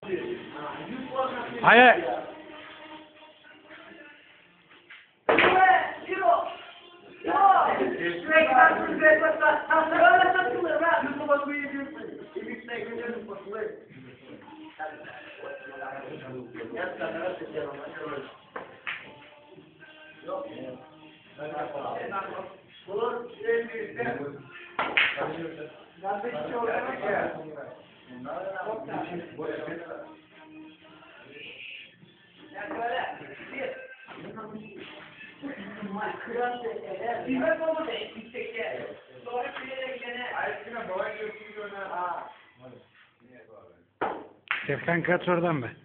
Hayır. Şefkan kaç oradan be.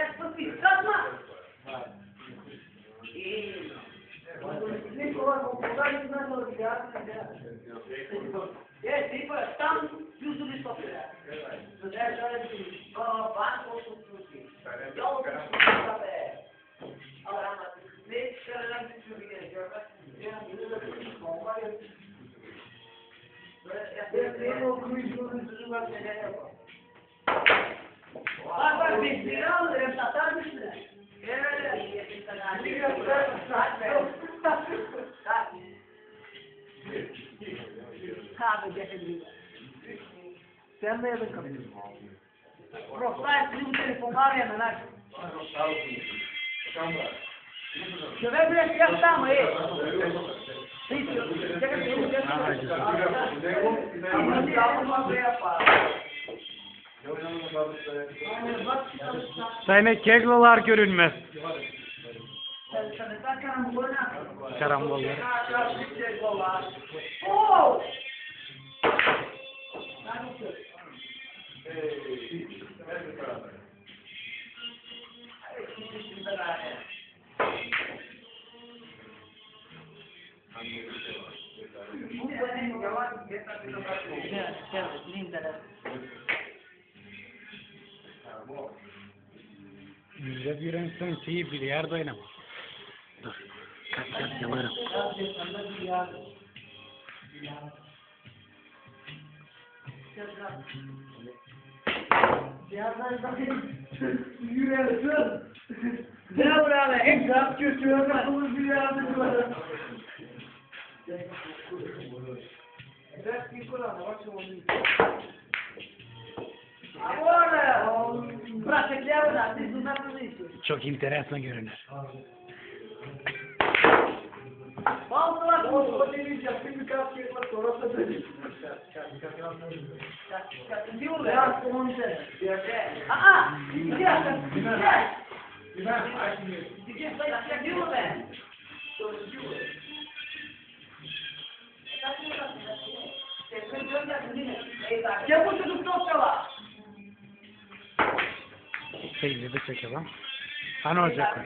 Bak bekleyin alırım satar mısın? Sen de yedin kapıyı. Profesör bizim telefonlar yanına. Şöyle bir şey yaptı ama iyi. Sayın keglolar görünmez. Karambollar. Yüzde bir insan şeyi bilyardo oynama. Dur. Kaç yalarım. Ne buraya en kap götürüyor kapımız bir yardımcı var. Evet, bir kulağına bak şu onu. Agora, praticamente da, siz bundan ne istiyorsunuz? Çok enteresan görünür. Vallahi o deniz yaptım bir kap yapmak sonra da dedi. Diyor ya, onun için. Aa, bir dakika. Diyor ben. Ya bu çocuk çok var. Şeyini de çekelim. Hani olacak?